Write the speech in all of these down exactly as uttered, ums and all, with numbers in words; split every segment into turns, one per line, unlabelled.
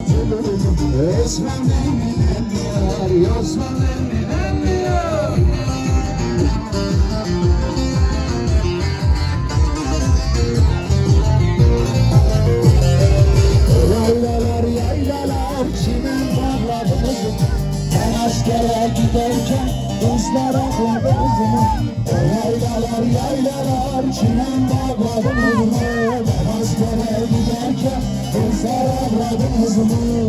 Osman Emin'in diyar, Osman Emin'in diyar. Yaylalar yaylalar çimen bağladınız mı? Ben askere giderken kızlar ağladınız mı? Yaylalar yaylalar çimen bağladınız mı? Ben askere giderken kızlar ağladınız mı?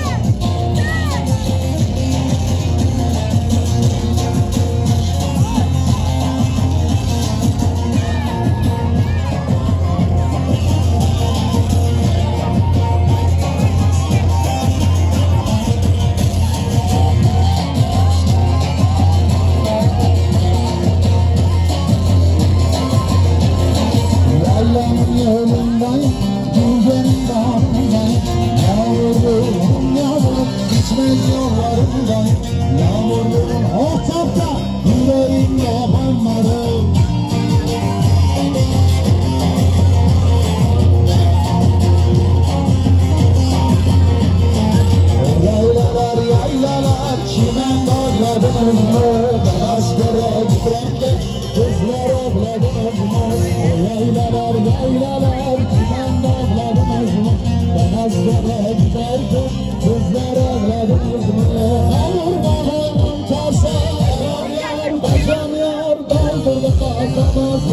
Yolundan, güzelim bağımdan, yavrum yavrum gitmez yollarımdan. Yavrum ortakta yüreğim yabanlarım. Yaylalar yaylalar çimen bağladınız mı? Ben askere giderken kızlar avladınız mı? Yaylalar yaylalar çimen bağladınız mı? Ben askere giderken kızlar avladınız mı? Alır balım tasa yar yar bacam yar doldurdu kasamız.